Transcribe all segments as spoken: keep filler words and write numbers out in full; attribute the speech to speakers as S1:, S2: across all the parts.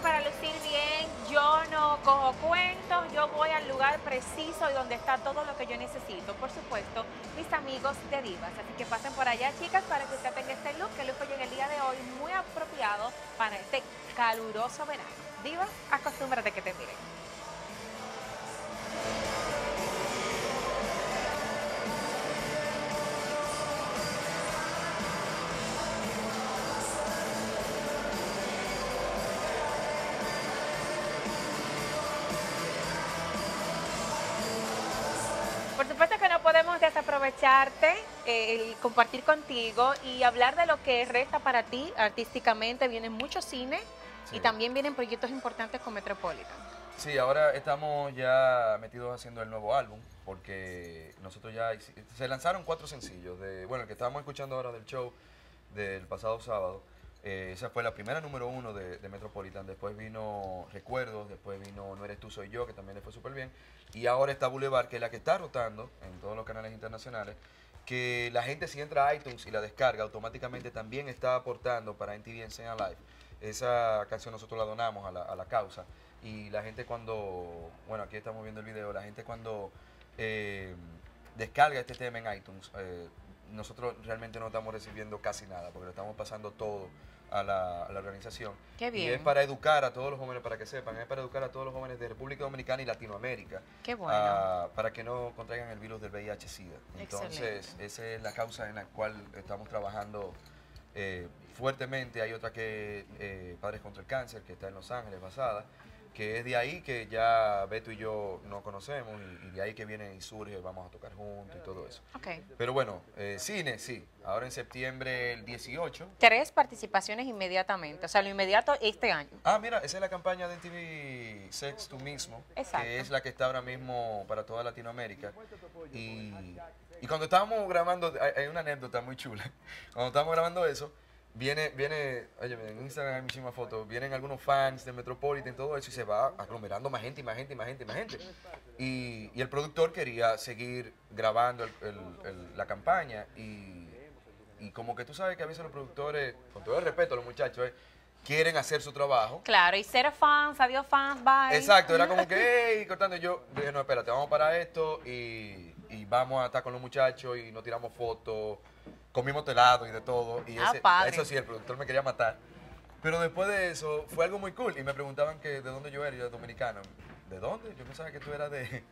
S1: para lucir bien, yo no cojo cuentos, yo voy al lugar preciso y donde está todo lo que yo necesito. Por supuesto, mis amigos de Divas. Así que pasen por allá, chicas, para que usted tenga este look, que look hoy en el día de hoy muy apropiado para este caluroso verano. Divas, acostúmbrate que te miren. Por supuesto que no podemos desaprovecharte, eh, el compartir contigo y hablar de lo que resta para ti artísticamente. Viene mucho cine sí. y también vienen proyectos importantes con Metropolitan.
S2: Sí, ahora estamos ya metidos haciendo el nuevo álbum porque nosotros ya se lanzaron cuatro sencillos. De, bueno, el que estábamos escuchando ahora del show del pasado sábado. Eh, esa fue la primera número uno de, de Metropolitan. Después vino Recuerdos, después vino No Eres Tú, Soy Yo, que también le fue súper bien. Y ahora está Boulevard, que es la que está rotando en todos los canales internacionales. Que la gente, si entra a iTunes y la descarga, automáticamente también está aportando para M T V Enseña Live. Esa canción nosotros la donamos a la, a la causa. Y la gente cuando, bueno, aquí estamos viendo el video, la gente cuando eh, descarga este tema en iTunes, eh, nosotros realmente no estamos recibiendo casi nada, porque le estamos pasando todo a la, a la organización.
S1: Qué bien.
S2: Y es para educar a todos los jóvenes, para que sepan, es para educar a todos los jóvenes de República Dominicana y Latinoamérica.
S1: Qué bueno.
S2: A, para que no contraigan el virus del V I H SIDA. Entonces,
S1: excelente.
S2: Esa es la causa en la cual estamos trabajando eh, fuertemente. Hay otra que eh, Padres contra el Cáncer, que está en Los Ángeles, basada, que es de ahí que ya Beto y yo nos conocemos y, y de ahí que viene y surge, vamos a tocar juntos y todo eso.
S1: Okay.
S2: Pero bueno, eh, cine, sí. Ahora en septiembre el dieciocho.
S1: Tres participaciones inmediatamente, o sea, lo inmediato este año.
S2: Ah, mira, esa es la campaña de M T V Sex Tú Mismo,
S1: Exacto.
S2: que es la que está ahora mismo para toda Latinoamérica. Y, y cuando estábamos grabando, hay, hay una anécdota muy chula. Cuando estábamos grabando eso, Viene, viene, oye, en Instagram hay muchísimas fotos, vienen algunos fans de Metropolitan y todo eso y se va aglomerando más gente y más gente y más gente y más gente. Y, y el productor quería seguir grabando el, el, el, la campaña y, y como que tú sabes que a veces los productores, con todo el respeto a los muchachos, eh, quieren hacer su trabajo.
S1: Claro, y cero fans, adiós fans, bye.
S2: Exacto, era como que, hey, cortando. Yo dije, no, espérate, vamos para esto y, y vamos a estar con los muchachos y nos tiramos fotos. Comimos helado y de todo. Y ese,
S1: ah,
S2: eso sí, el productor me quería matar. Pero después de eso, fue algo muy cool. Y me preguntaban que de dónde yo era. Yo era dominicano. ¿De dónde? Yo pensaba que tú eras de,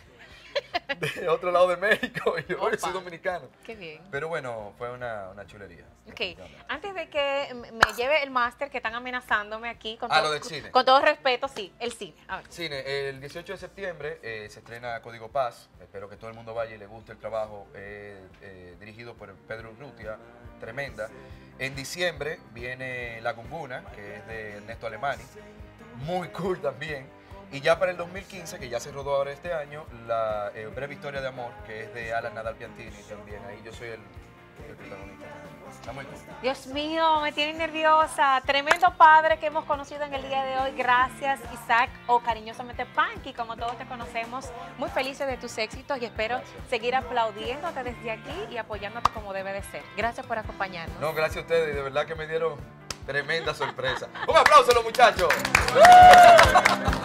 S2: de otro lado de México. Y yo, oye, soy dominicano.
S1: Qué bien.
S2: Pero bueno, fue una, una chulería.
S1: Ok. Antes de que me lleve el máster, que están amenazándome aquí. Con
S2: ah,
S1: todo,
S2: lo del cine.
S1: Con todo respeto, sí, el cine. A ver.
S2: Cine, el dieciocho de septiembre eh, se estrena Código Paz. Espero que todo el mundo vaya y le guste el trabajo. Eh, eh, dirigido por Pedro Urrutia, tremenda. En diciembre viene La Gumbuna, que es de Ernesto Alemani. Muy cool también. Y ya para el dos mil quince, que ya se rodó ahora este año, La eh, Breve Historia de Amor, que es de Alan Nadal Piantini también. Ahí yo soy el, el protagonista. Está muy cool.
S1: Dios mío, me tiene nerviosa. Tremendo padre que hemos conocido en el día de hoy. Gracias, Isaac, o cariñosamente Panky, como todos te conocemos. Muy felices de tus éxitos y espero gracias. seguir aplaudiéndote desde aquí y apoyándote como debe de ser. Gracias por acompañarnos.
S2: No, gracias a ustedes. De verdad que me dieron tremenda sorpresa. Un aplauso a los muchachos.